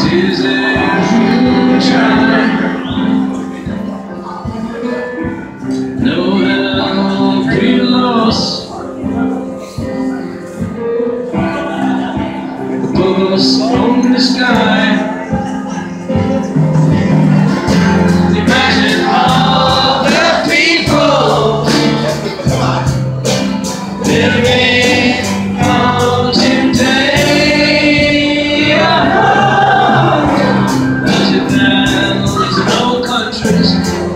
Is there future? No help we lost. Above us on the sky. Imagine all the people living on today. Imagine families in all countries.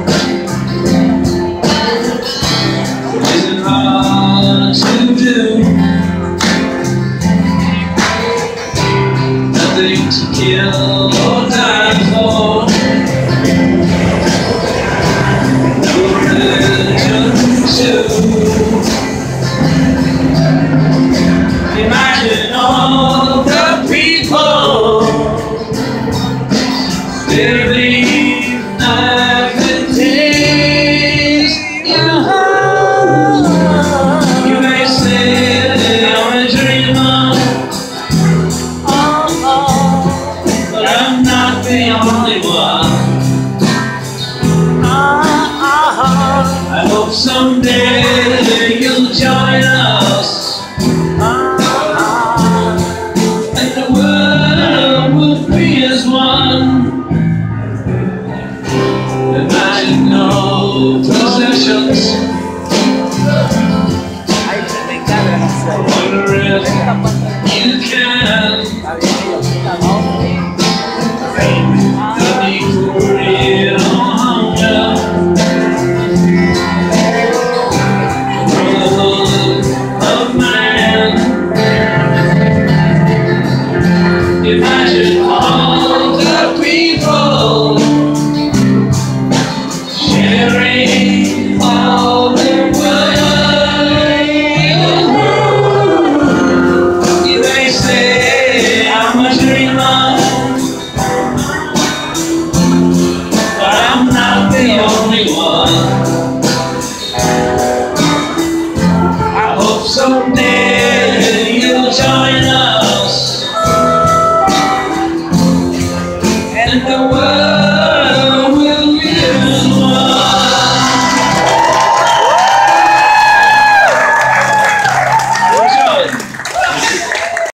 Isn't hard to do. Nothing to kill or die for. No religion too. Imagine all the people living life in days. You may say I'm a dreamer, but I'm not the only one. I hope someday you'll join us, and the world will be as one. Imagine no possessions. Wonder if you can. The need for real hunger. Brotherhood of man. Imagine all the people sharing all the world. You may say I'm a dreamer, but I'm not the only one. I hope someday you'll join us, and the world